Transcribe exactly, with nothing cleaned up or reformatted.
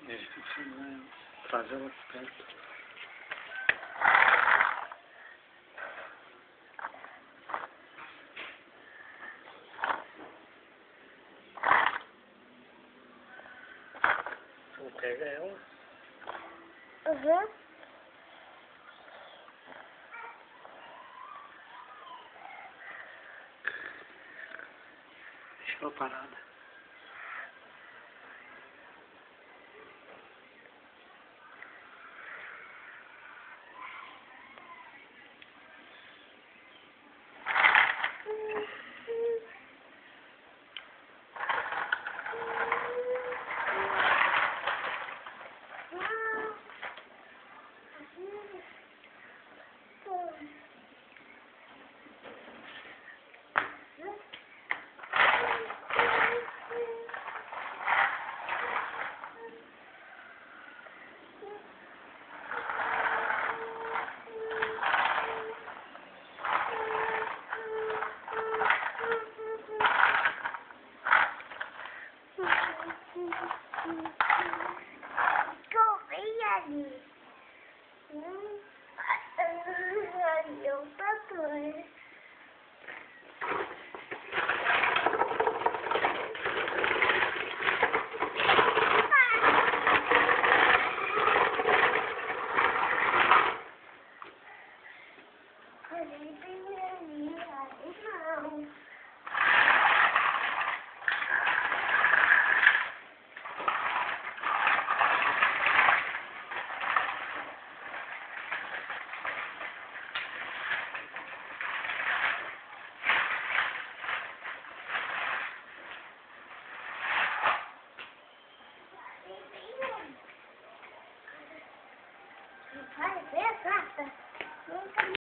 É, assim, traz ela perto. Você pega ela? Uhum. Deixa ela parada. Corri ali. Hum. Ali o patrulha. Ali tem ali, ali não. Vai, vem, gata.